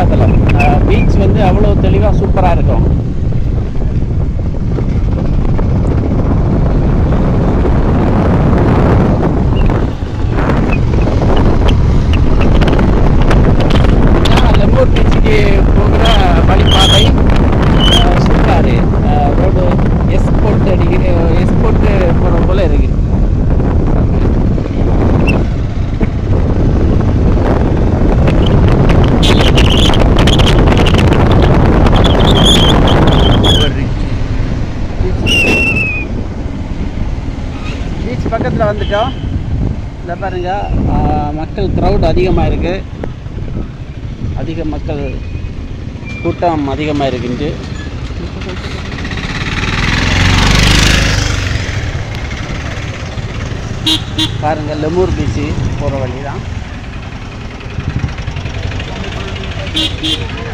பக்கத்தில். பீச் வந்து அவ்வளோ தெளிவாக சூப்பராக இருக்கும். லெமூர் பீச்சுக்கு போகிற வழிபாதை சூப்பராக இருக்குது. ரோடு எஸ்போர்ட்டு போகிற போல் இருக்குது. பீச் பக்கத்தில் வந்துட்டோம். இல்லை பாருங்கள், மக்கள் க்ரௌட் அதிகமாக இருக்குது. அதிக மக்கள் கூட்டம் அதிகமாக இருக்குன்ட்டு. பாருங்கள், லெமூர் பீச்சு போகிற வழி தான்.